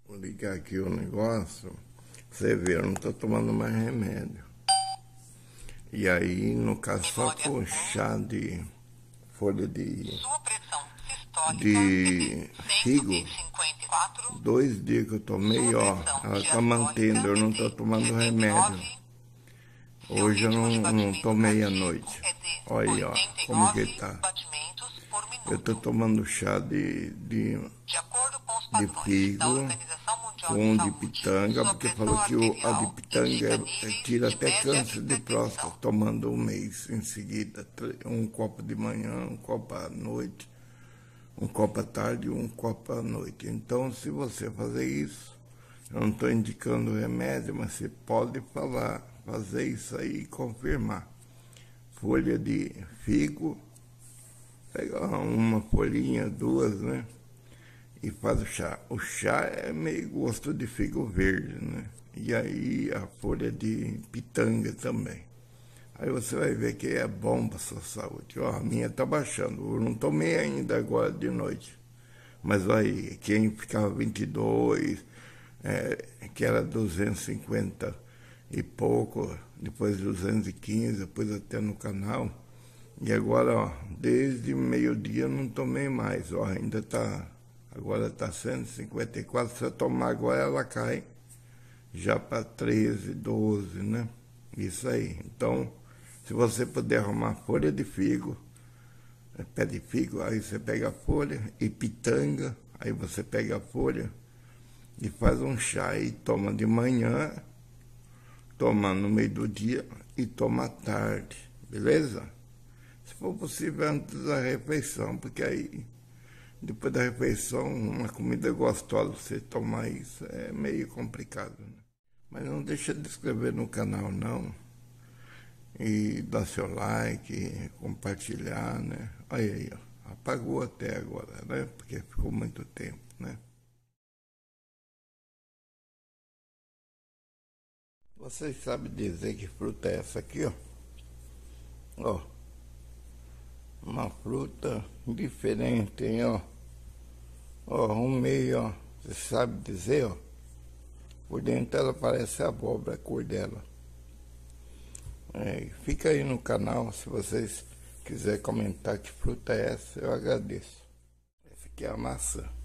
Vou ligar aqui o negócio. Você vê, eu não tô tomando mais remédio. E aí, no caso, só com chá de folha de figo, 2 dias que eu tomei, ó, ela tá mantendo, eu não tô tomando remédio. Hoje eu não tomei à noite. Olha aí, ó, como que tá. Eu tô tomando chá de figo com de pitanga, porque falou que a de pitanga tira até câncer de próstata, tomando um mês em seguida. Um copo de manhã, um copo à noite, um copo à tarde e um copo à noite. Então, se você fazer isso, eu não estou indicando remédio, mas você pode fazer isso aí e confirmar. Folha de figo, pega uma folhinha, duas, né? E faz o chá. O chá é meio gosto de figo verde, né? E aí a folha de pitanga também. Aí você vai ver que é bom para sua saúde. Ó, a minha tá baixando. Eu não tomei ainda agora de noite. Mas aí, quem ficava 22, que era 250 e pouco, depois 215, depois até no canal. E agora, ó, desde meio-dia eu não tomei mais. Ó, ainda tá... Agora está 154, se eu tomar agora ela cai já para 13, 12, né? Isso aí. Então, se você puder arrumar folha de figo, pé de figo, aí você pega a folha e pitanga, aí você pega a folha e faz um chá e toma de manhã, toma no meio do dia e toma à tarde, beleza? Se for possível antes da refeição, porque aí... Depois da refeição, uma comida gostosa, você tomar isso é meio complicado, né? Mas não deixa de se inscrever no canal, não. E dar seu like, compartilhar, né? Olha aí, ó. Apagou até agora, né? Porque ficou muito tempo, né? Vocês sabem dizer que fruta é essa aqui, ó? Ó. Uma fruta diferente, hein, ó. Ó, um meio, ó. Você sabe dizer, ó. Por dentro ela parece abóbora, a cor dela. Fica aí no canal, se vocês quiserem comentar que fruta é essa, eu agradeço. Essa aqui é a maçã.